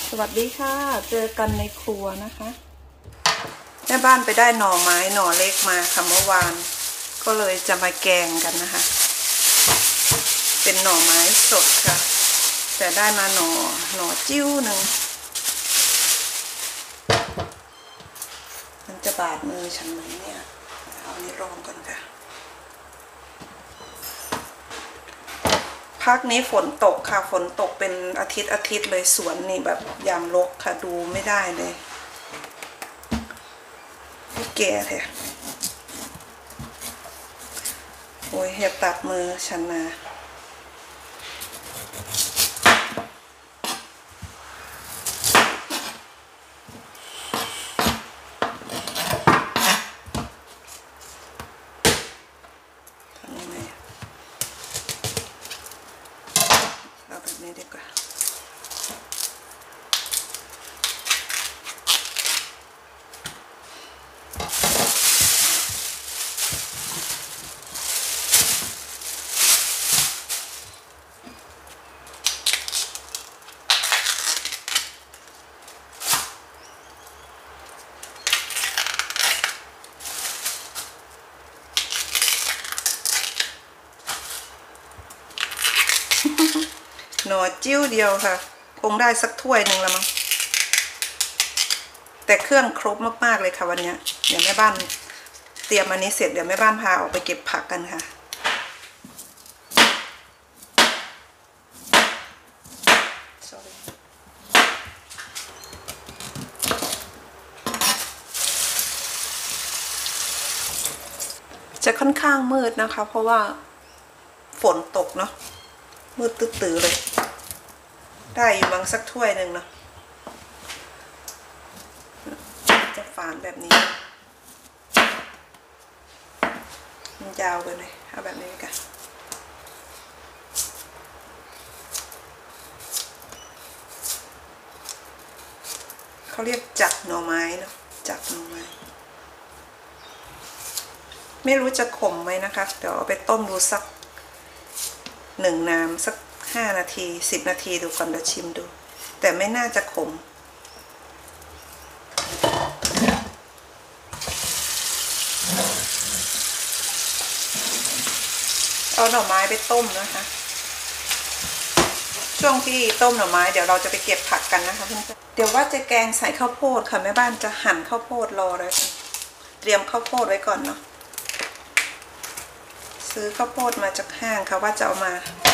สวัสดีค่ะเจอกันในครัวนะคะแม่บ้านไปได้หน่อไม้หน่อเล็กมาค่ะเมื่อวานก็เลยจะมาแกงกันนะคะเป็นหน่อไม้สดค่ะแต่ได้มาหน่อจิ้วหนึ่งมันจะบาดมือฉันไหมเนี่ยเอานี้รองก่อนค่ะพักนี้ฝนตกค่ะฝนตกเป็นอาทิตย์เลยสวนนี่แบบยามรกค่ะดูไม่ได้เลยแก่แท้โอ้ยเห็บตัดมือฉันนะเอาแบบนี้ดีกว่าหน่อจิ้วเดียวค่ะคงได้สักถ้วยหนึ่งละมั้งแต่เครื่องครบมากๆเลยค่ะวันนี้เดี๋ยวแม่บ้านเตรียมอันนี้เสร็จเดี๋ยวแม่บ้านพาออกไปเก็บผักกันค่ะจะค่อนข้างมืดนะคะเพราะว่าฝนตกเนาะมืดตื้อๆเลยได้อยู่บางสักถ้วยหนึ่งเนาะจะฝานแบบนี้มันยาวไปเลยเอาแบบนี้กันเขาเรียกจักหน่อไม้เนาะจักหน่อไม้ไม่รู้จะขมไหมนะคะเดี๋ยวเอาไปต้มดูสัก1 น้ำสัก5 นาที10 นาทีดูก่อนเดี๋ยวชิมดูแต่ไม่น่าจะขมเอาหน่อไม้ไปต้มนะคะช่วงที่ต้มหน่อไม้เดี๋ยวเราจะไปเก็บผักกันนะคะเพื่อนๆเดี๋ยวว่าจะแกงใส่ข้าวโพดค่ะแม่บ้านจะหั่นข้าวโพดรอเลยเตรียมข้าวโพดไว้ก่อนเนาะซื้อข้าวโพดมาจากห้างค่ะว่าจะเอามา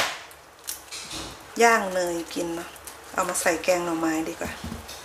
ย่างเนยกินเนาะเอามาใส่แกงหน่อไม้ดีกว่า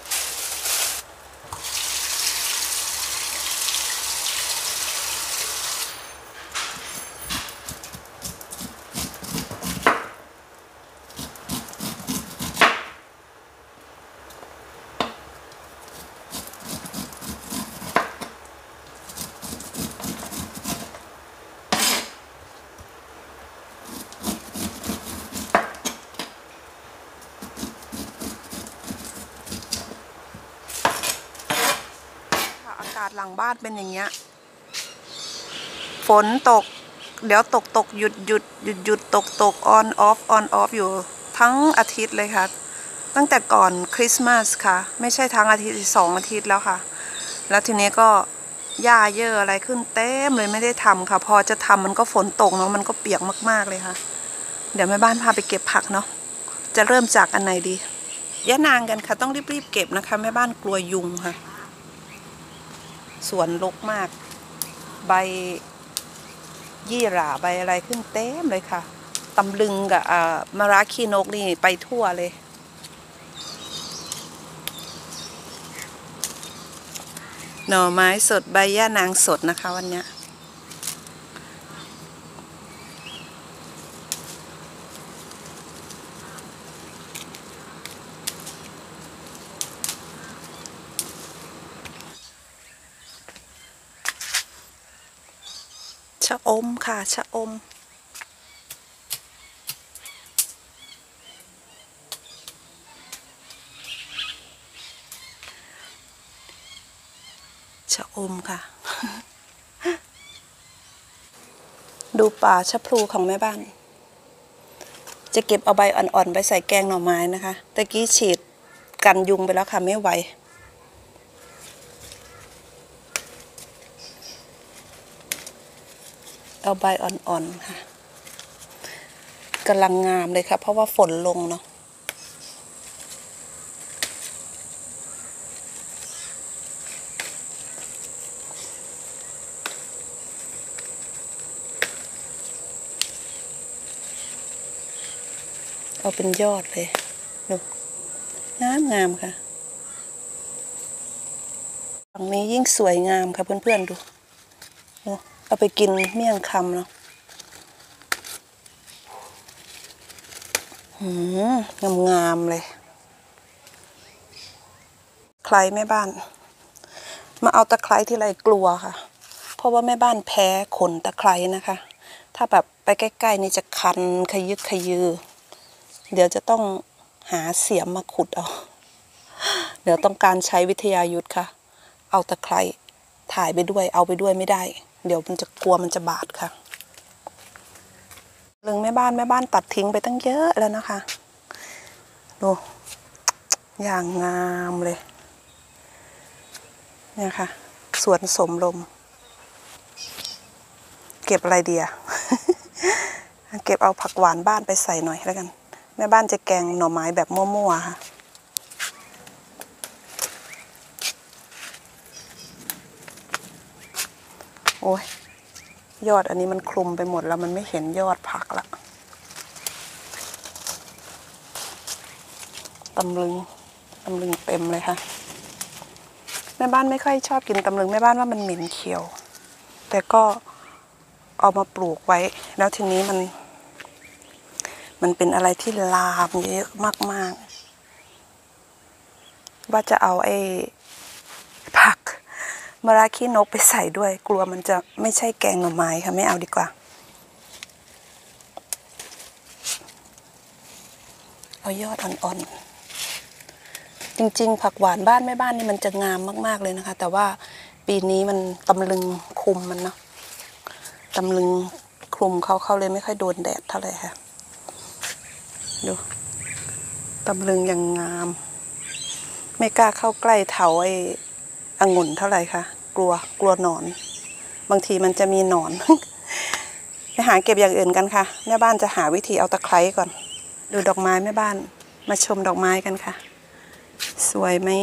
อากาศหลังบ้านเป็นอย่างเงี้ยฝนตกเดี๋ยวตกหยุดตกออนออฟอยู่ทั้งอาทิตย์เลยค่ะตั้งแต่ก่อนคริสต์มาสค่ะไม่ใช่ทั้งอาทิตย์2 อาทิตย์แล้วค่ะแล้วทีนี้ก็หญ้าเยอะอะไรขึ้นเต็มเลยไม่ได้ทำค่ะพอจะทำมันก็ฝนตกเนาะมันก็เปียกมากๆเลยค่ะเดี๋ยวแม่บ้านพาไปเก็บผักเนาะจะเริ่มจากอันไหนดียะนางกันค่ะต้องรีบเก็บนะคะแม่บ้านกลัวยุงค่ะสวนรกมากใบยี่หร่าใบอะไรขึ้นเต็มเลยค่ะตำลึงกับมะระขี้นกนี่ไปทั่วเลยหน่อไม้สดใบย่านางสดนะคะวันนี้ชะอมค่ะชะอมชะอมค่ะ ดูป่าชะพลูของแม่บ้าน จะเก็บเอาใบอ่อนๆไปใส่แกงหน่อไม้นะคะตะกี้ฉีดกันยุงไปแล้วค่ะไม่ไหวเอาใบอ่อนๆค่ะกำลังงามเลยค่ะเพราะว่าฝนลงเนาะเอาเป็นยอดเลยดูงามค่ะฝั่งนี้ยิ่งสวยงามค่ะเพื่อนๆดูเอาไปกินเมี่ยงคำเนาะงามเลยใครแม่บ้านมาเอาตะไคร้ที่ไรกลัวค่ะเพราะว่าแม่บ้านแพ้ขนตะไคร้นะคะถ้าแบบไปใกล้ๆนี่จะคันขยึกขยือเดี๋ยวจะต้องหาเสียมมาขุดเอาเดี๋ยวต้องการใช้วิทยายุทธค่ะเอาตะไคร้ถ่ายไปด้วยเอาไปด้วยไม่ได้เดี๋ยวมันจะกลัวมันจะบาดค่ะเรื่องแม่บ้านตัดทิ้งไปตั้งเยอะแล้วนะคะดูอย่างงามเลยเนี่ยค่ะสวนสมลมเก็บอะไรดีอะ เก็บเอาผักหวานบ้านไปใส่หน่อยแล้วกันแม่บ้านจะแกงหน่อไม้แบบมั่วๆค่ะโอ้ยยอดอันนี้มันคลุมไปหมดแล้วมันไม่เห็นยอดผักละตำลึงเต็มเลยค่ะแม่บ้านไม่ค่อยชอบกินตำลึงแม่บ้านว่ามันเหม็นเขียวแต่ก็เอามาปลูกไว้แล้วทีนี้มันเป็นอะไรที่ลามเยอะมากๆว่าจะเอาไอ้ผักมะระขี้นกไปใส่ด้วยกลัวมันจะไม่ใช่แกงหน่อไม้ค่ะไม่เอาดีกว่าเอายอดอ่อนๆจริงๆผักหวานบ้านแม่บ้านนี่มันจะงามมากๆเลยนะคะแต่ว่าปีนี้มันตำลึงคุมมันเนาะตำลึงคลุมเขาเลยไม่ค่อยโดนแดดเท่าไหร่ค่ะดูตำลึงยังงามไม่กล้าเข้าใกล้เถาไอ้องุ่นเท่าไหร่ค่ะกลัวหนอนบางทีมันจะมีหนอน ไปหาเก็บอย่างอื่นกันค่ะแม่บ้านจะหาวิธีเอาตะไคร้ก่อนดูดอกไม้แม่บ้านมาชมดอกไม้กันค่ะสวยไหม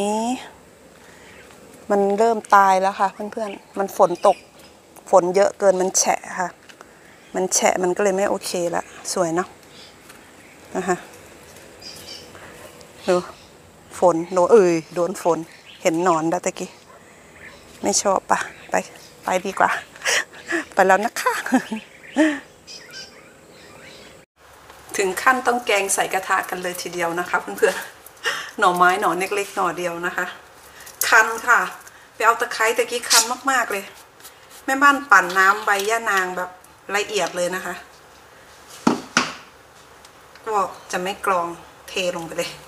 มันเริ่มตายแล้วค่ะเพื่อนๆมันฝนตกฝนเยอะเกินมันแฉะค่ะมันแฉะมันก็เลยไม่โอเคละสวยเนาะนะคะดูฝนโดนฝนเห็นหนอนแล้วตะกี้ไม่ชอบปะไปดีกว่า ไปแล้วนะคะถึงขั้นต้องแกงใส่กระทะกันเลยทีเดียวนะคะเพื่อนๆหน่อไม้หน่อเล็กๆหน่อเดียวนะคะคันค่ะไปเอาตะไคร้ตะกี้คันมากๆเลยแม่บ้านปั่นน้ำใบย่านางแบบละเอียดเลยนะคะก็จะไม่กรองเทลงไปเลย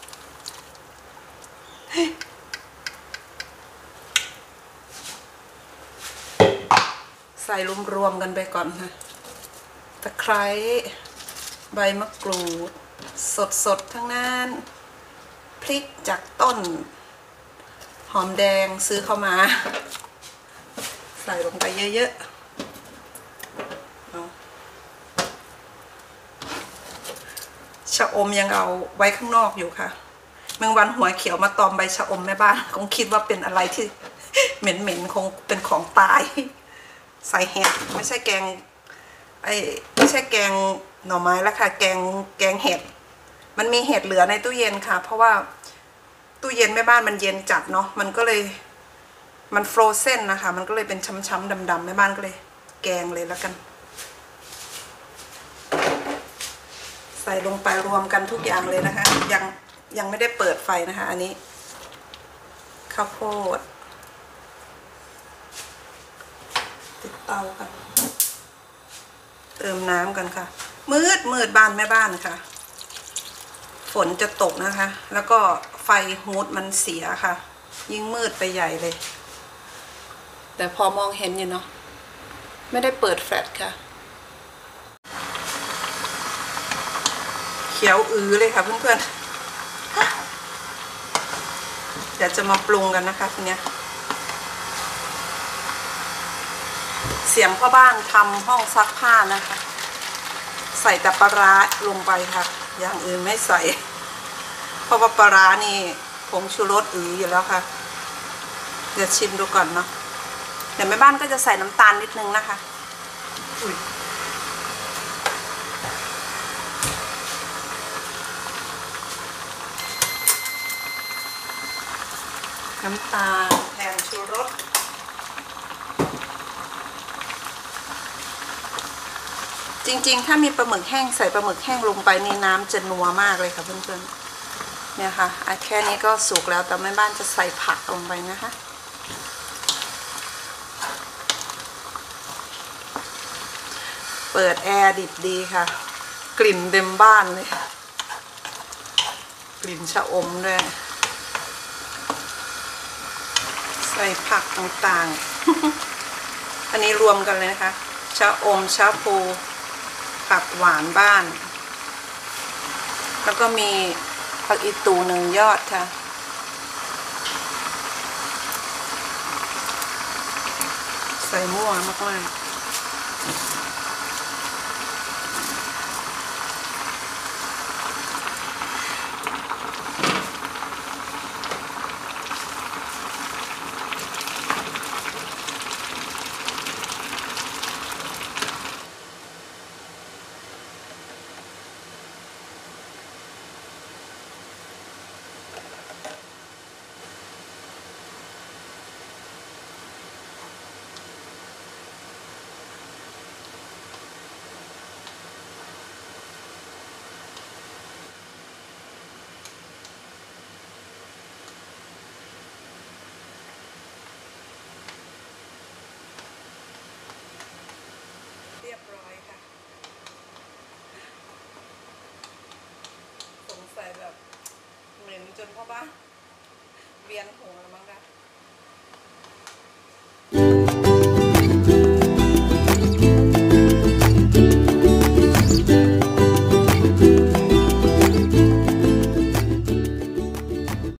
ใส่รวมๆกันไปก่อนค่ะตะไคร้ใบมะกรูดสดทั้งนั้นพริกจากต้นหอมแดงซื้อเข้ามาใส่ลงไปเยอะๆชะอมยังเอาไว้ข้างนอกอยู่ค่ะแมงวันหัวเขียวมาตอมใบชะอมแม่บ้านคงคิดว่าเป็นอะไรที่เหม็นคงเป็นของตายใส่เห็ดไม่ใช่แกงไม่ใช่แกงหน่อไม้แล้วค่ะแกงเห็ดมันมีเห็ดเหลือในตู้เย็นค่ะเพราะว่าตู้เย็นแม่บ้านมันเย็นจัดเนาะมันก็เลยมันฟรอเซนนะคะมันก็เลยเป็นช้ำๆดำๆแม่บ้านก็เลยแกงเลยแล้วกันใส่ลงไปรวมกันทุกอย่างเลยนะคะยังไม่ได้เปิดไฟนะคะอันนี้ข้าวโพดติดเตากันเติมน้ำกันค่ะมืดบ้านแม่บ้านค่ะฝนจะตกนะคะแล้วก็ไฟฮูดมันเสียค่ะยิ่งมืดไปใหญ่เลยแต่พอมองเห็นอยู่เนาะไม่ได้เปิดแฟลชค่ะเขียวเลยค่ะเพื่อนๆเดี๋ยวจะมาปรุงกันนะคะทีเนี้ยเสียงพ่อบ้านทำห้องซักผ้านะคะ ใส่แต่ปลาร้าลงไปค่ะอย่างอื่นไม่ใส่เพราะว่าปลาร้านี่ผงชูรสอยู่แล้วค่ะเดี๋ยวชิมดูก่อนเนาะเดี๋ยวแม่บ้านก็จะใส่น้ำตาลนิดนึงนะคะน้ำตาลแทนชูรสจริงๆถ้ามีปลาหมึกแห้งใส่ปลาหมึกแห้งลงไปนี่น้ำจะนัวมากเลยค่ะเพื่อนๆเนี่ยค่ะแค่นี้ก็สุกแล้วแต่แม่บ้านจะใส่ผักลงไปนะคะเปิดแอร์ดิบดีค่ะกลิ่นเต็มบ้านเลยกลิ่นชะอมด้วยใส่ผักต่างๆอันนี้รวมกันเลยนะคะชะอมชะพูผักหวานบ้านแล้วก็มีผักอีตู1 ยอดค่ะใส่มั่วมากๆเรียบร้อยค่ะสงสัยแบบเหม็นจนพ่อบ้านเวียนหัว